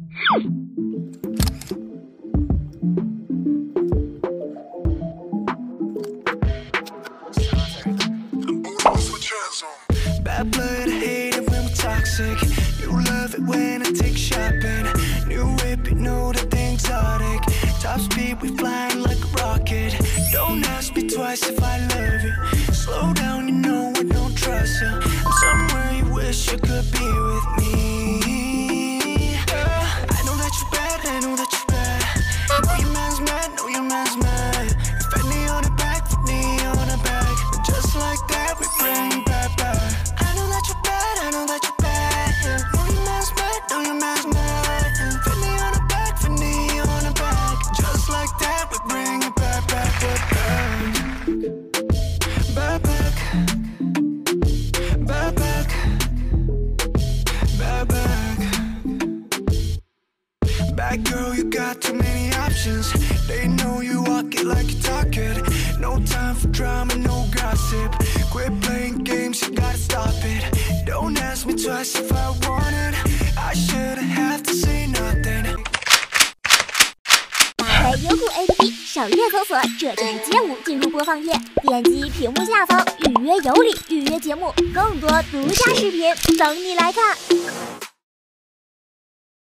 Bad blood, I hate it when we're toxic. You love it when I take shopping. New whip, you know that thing's exotic. Top speed, we flying like a rocket. Don't ask me twice if I love you. Slow down, you know I don't trust you. I'm somewhere you wish you could be with me. I know that you're bad, I know that you're bad. Know your man's mad, know your man's mad. Fendi on the back, Fendi on the back. Just like that, we bring back back. I know that you're bad, I know that you're bad. Know your man's mad, know your man's mad. Fendi on the back, Fendi on the back. Just like that, we bring it back, back, back, back, back, back, back, back, back. Bad girl, you got too many options. They know you walk it like you talk it. No time for drama, no gossip. Quit playing games, you gotta stop it. Don't ask me twice if I want it. I shouldn't have to say nothing. 在优酷 APP 首页搜索“这就是街舞”，进入播放页，点击屏幕下方预约有礼预约节目，更多独家视频等你来看。